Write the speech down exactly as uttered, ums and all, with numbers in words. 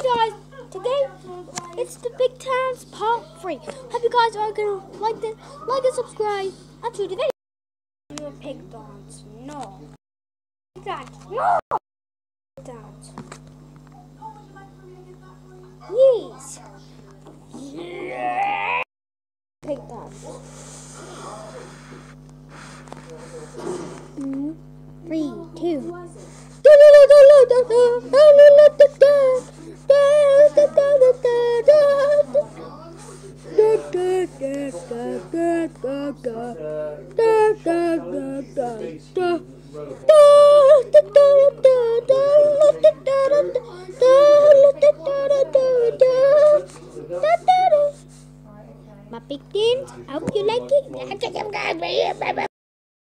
guys, today it's the Big Towns Part three. Hope you guys are gonna like this, like and subscribe, and to the video. Do a pig dance, no. Pig dance, no. Pig dance. Yes. Yeah. Pig dance. Mm, three, two.